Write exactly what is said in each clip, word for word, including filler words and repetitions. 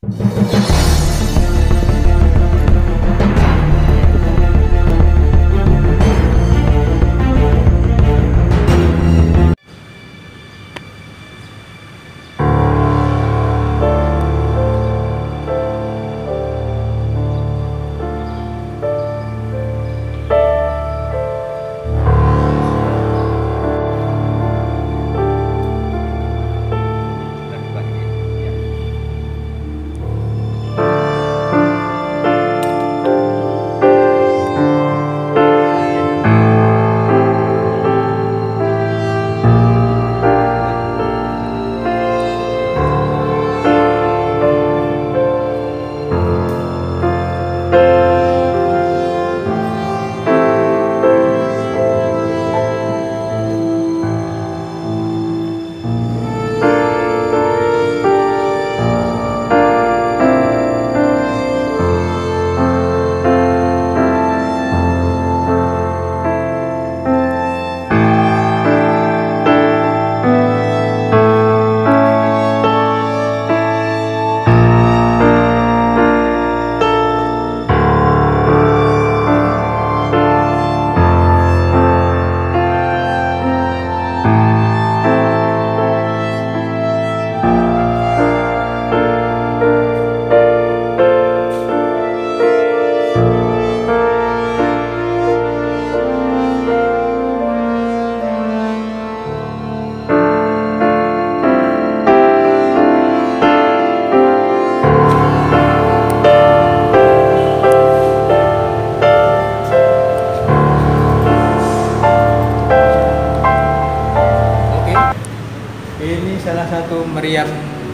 satu meriam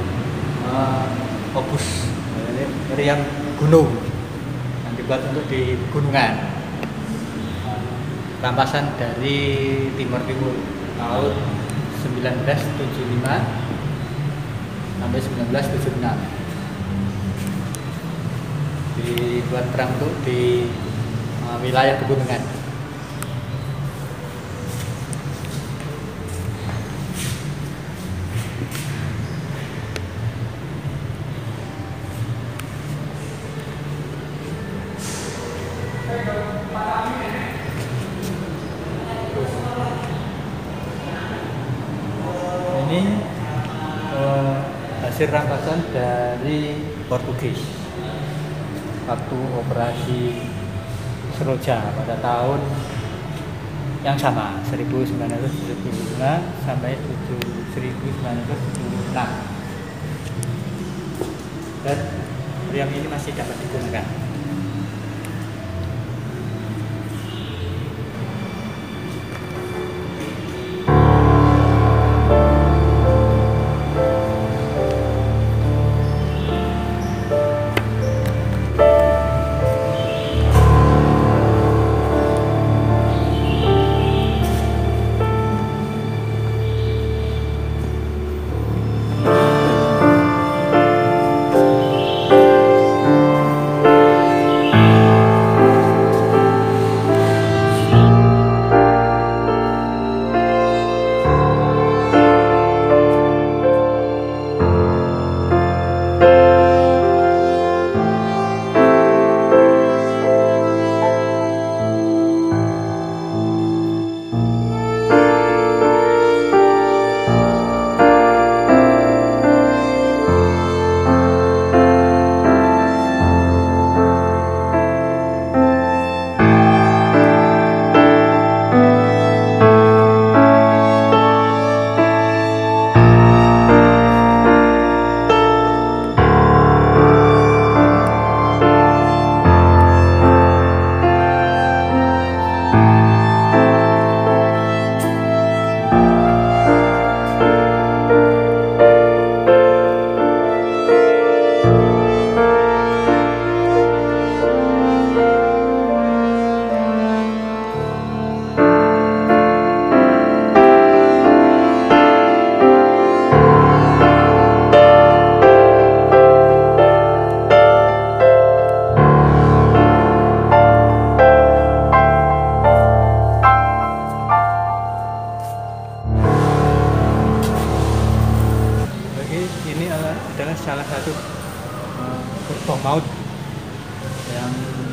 uh, opus, meriam gunung yang dibuat untuk di gunungan, rampasan dari Timur Timur tahun seribu sembilan ratus tujuh puluh lima sampai seribu sembilan ratus tujuh puluh enam, dibuat perang untuk di uh, wilayah pegunungan. Ini uh, hasil rampasan dari Portugis waktu operasi Seroja pada tahun yang sama seribu sembilan ratus tujuh puluh lima sampai seribu sembilan ratus tujuh puluh enam, dan meriam ini masih dapat digunakan. uh, gerbong maut yang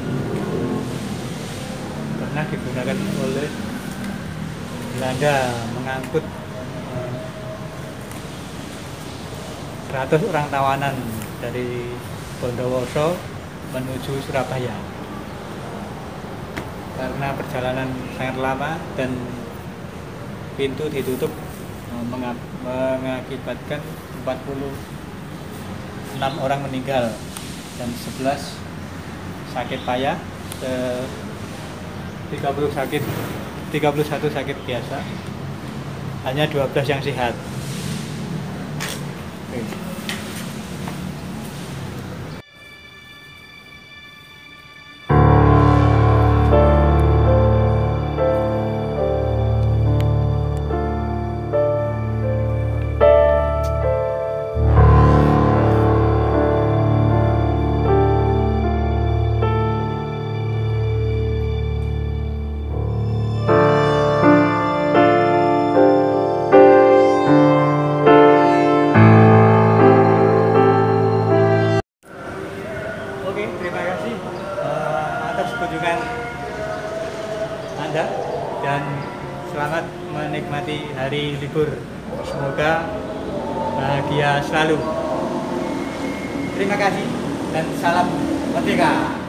pernah digunakan oleh Belanda mengangkut uh, seratus orang tawanan dari Bondowoso menuju Surabaya. Karena perjalanan sangat lama dan pintu ditutup mengakibatkan empat puluh enam orang meninggal dan sebelas sakit payah, tiga puluh sakit tiga puluh satu sakit biasa, hanya dua belas yang sehat. Oke. Oke, terima kasih uh, atas kunjungan Anda dan selamat menikmati hari libur. Semoga bahagia selalu. Terima kasih dan salam merdeka.